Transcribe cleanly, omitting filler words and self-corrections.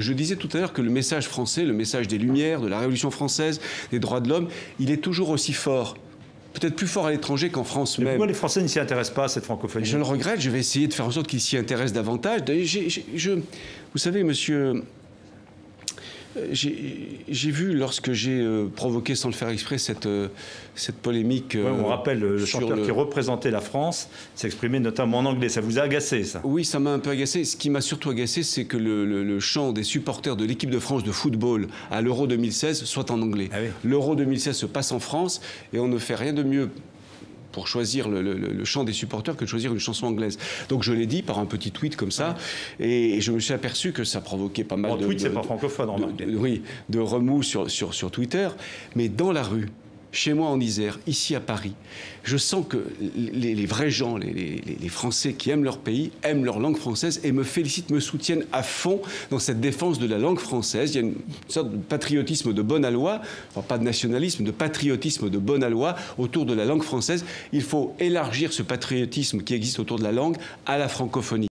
Je disais tout à l'heure que le message français, le message des Lumières, de la Révolution française, des droits de l'homme, il est toujours aussi fort. Peut-être plus fort à l'étranger qu'en France même. Pourquoi les Français ne s'y intéressent pas à cette francophonie? Je le regrette, je vais essayer de faire en sorte qu'ils s'y intéressent davantage. Vous savez, monsieur, j'ai vu, lorsque j'ai provoqué sans le faire exprès cette polémique... Ouais, on rappelle, le chanteur qui représentait la France s'exprimait notamment en anglais. Ça vous a agacé, ça? Oui, ça m'a un peu agacé. Ce qui m'a surtout agacé, c'est que le chant des supporters de l'équipe de France de football à l'Euro 2016 soit en anglais. Ah oui. L'Euro 2016 se passe en France et on ne fait rien de mieux pour choisir le chant des supporters que de choisir une chanson anglaise. Donc je l'ai dit par un petit tweet comme ça, et je me suis aperçu que ça provoquait pas mal tweet, c'est pas francophone, oui, de remous sur Twitter, mais dans la rue, chez moi en Isère, ici à Paris, je sens que les vrais gens, les Français qui aiment leur pays, aiment leur langue française et me félicitent, me soutiennent à fond dans cette défense de la langue française. Il y a une sorte de patriotisme de bon aloi, enfin pas de nationalisme, de patriotisme de bon aloi autour de la langue française. Il faut élargir ce patriotisme qui existe autour de la langue à la francophonie.